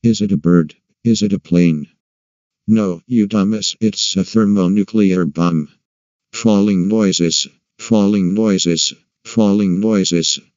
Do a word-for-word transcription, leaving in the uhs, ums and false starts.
Is it a bird? Is it a plane? No, you dumbass, it's a thermonuclear bomb. Falling noises, falling noises, falling noises.